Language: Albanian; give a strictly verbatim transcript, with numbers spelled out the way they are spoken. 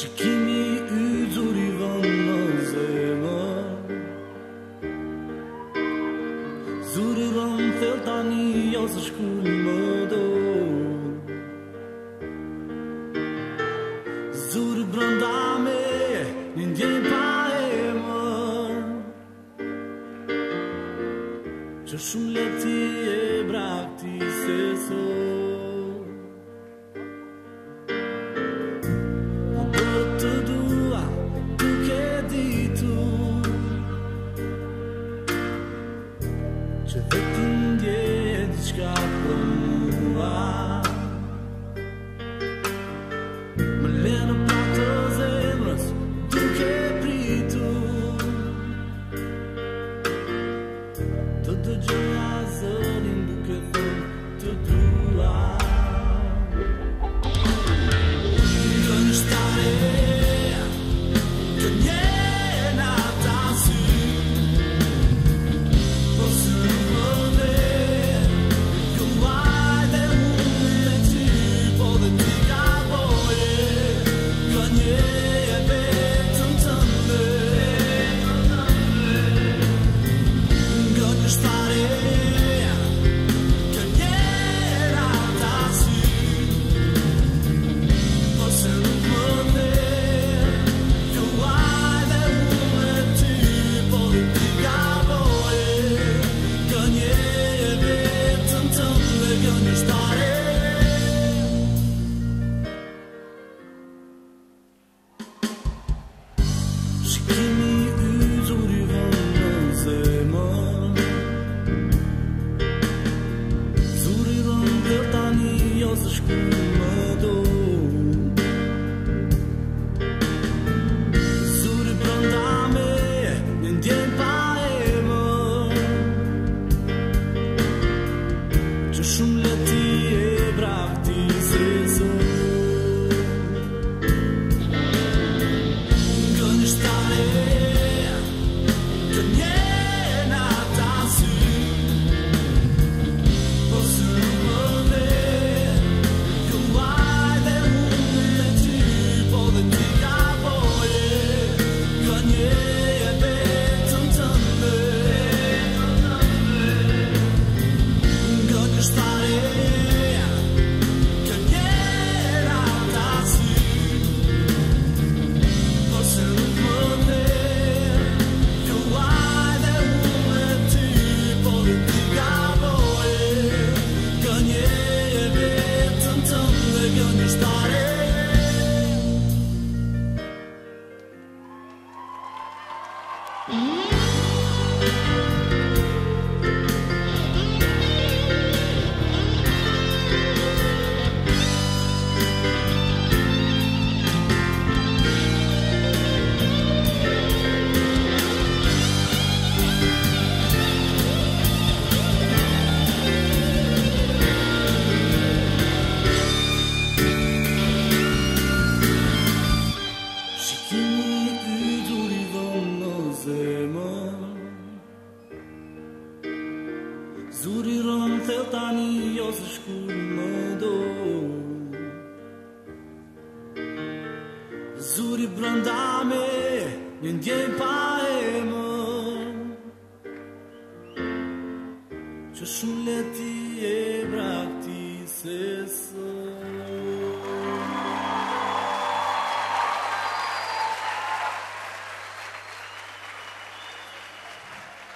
Shikimi yt zuri vën në zemër, zuri rëm thell tani jo se shkull më do. Zuri brënda me një ndjen pa emër, që shumë leti e brakti se sot. Që vetë ndje diçka për mua, më le në plak të zemrës duke pritur, të dëgjoja zërin duke thënë të dua. Gënjeshtare Shikimi yt zuri vën në zemër, zuri rëm thell tani jo se shkull më do. Zuri brënda me një ndjen pa emër, që shumë leti e brakti se sot. Zuri rëm thell tani jo se shkull më do. Zuri brënda me një ndjen pa emër, që shumë leti e